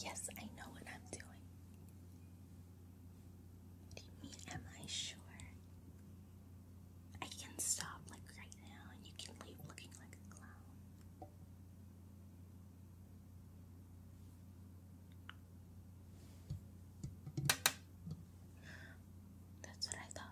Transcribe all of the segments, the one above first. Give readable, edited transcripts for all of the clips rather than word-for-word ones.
Yes, I know what I'm doing. What do you mean, am I sure? I can stop like right now and you can leave looking like a clown. That's what I thought.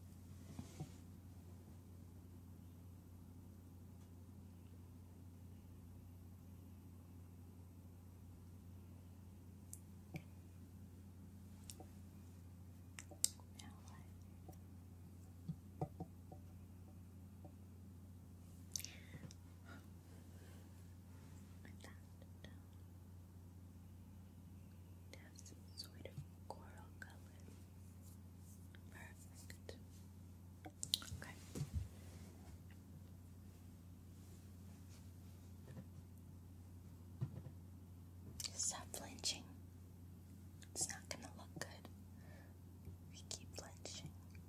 Now what? Put that down. To have some sort of coral color. Perfect. Okay. Stop flinching. It's not gonna look good. We keep flinching.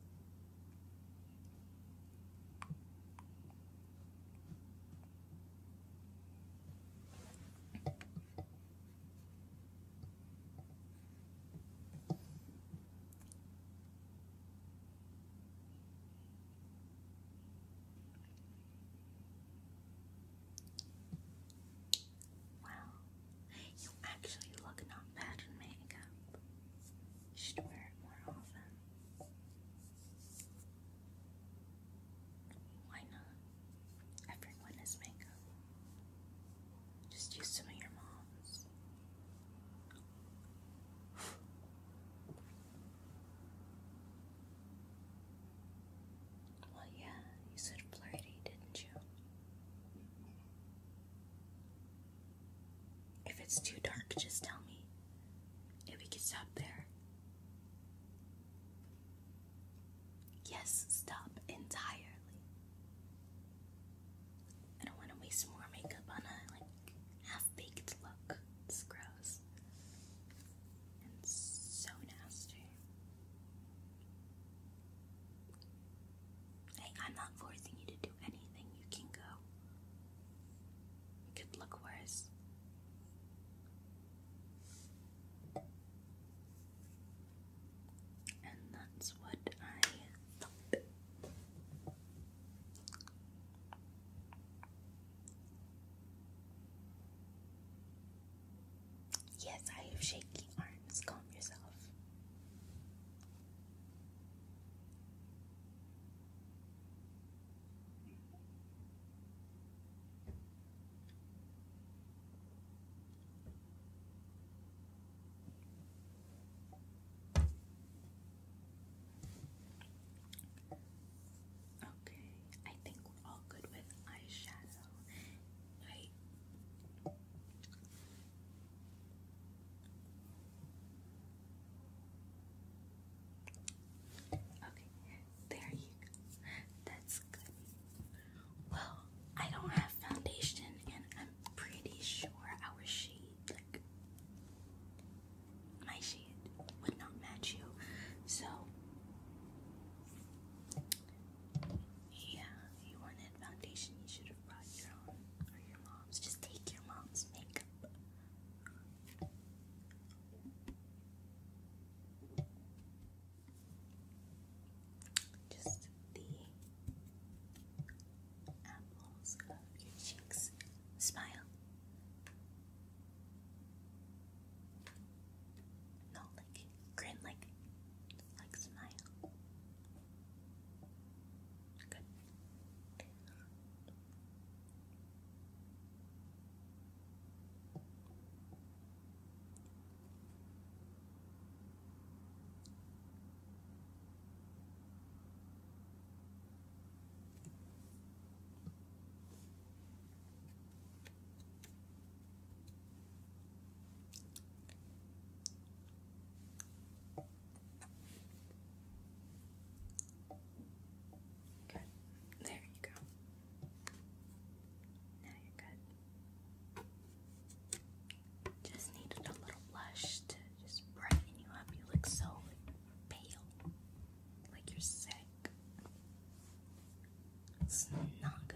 Wow, you actually look not bad in makeup. You should wear it more often. Why not? Everyone has makeup. Just use some of your mom's. Well, yeah, you said flirty, didn't you? If it's too dark, just tell me. If we can stop there. Yes, stop entirely. I don't want to waste more makeup on a half-baked look. It's gross. And so nasty. Hey, I'm not forcing you to do anything. You can go. It could look worse. And that's what I thought. Yes, I have shaky arms. Calm yourself. Okay, I think we're all good with eyeshadow. Right? Okay, there you go. That's good. Well, I don't have foundation and I'm pretty sure our shade, my shade, would not match you. So, yeah, you wanted foundation, you should have brought your own or your mom's. Just take your mom's makeup. Just the apples of your cheeks. Smile. No, grin, like smile. Good. Good. There you go. Now you're good. Just needed a little blush to just brighten you up. You look so pale. Like you're sick. It's not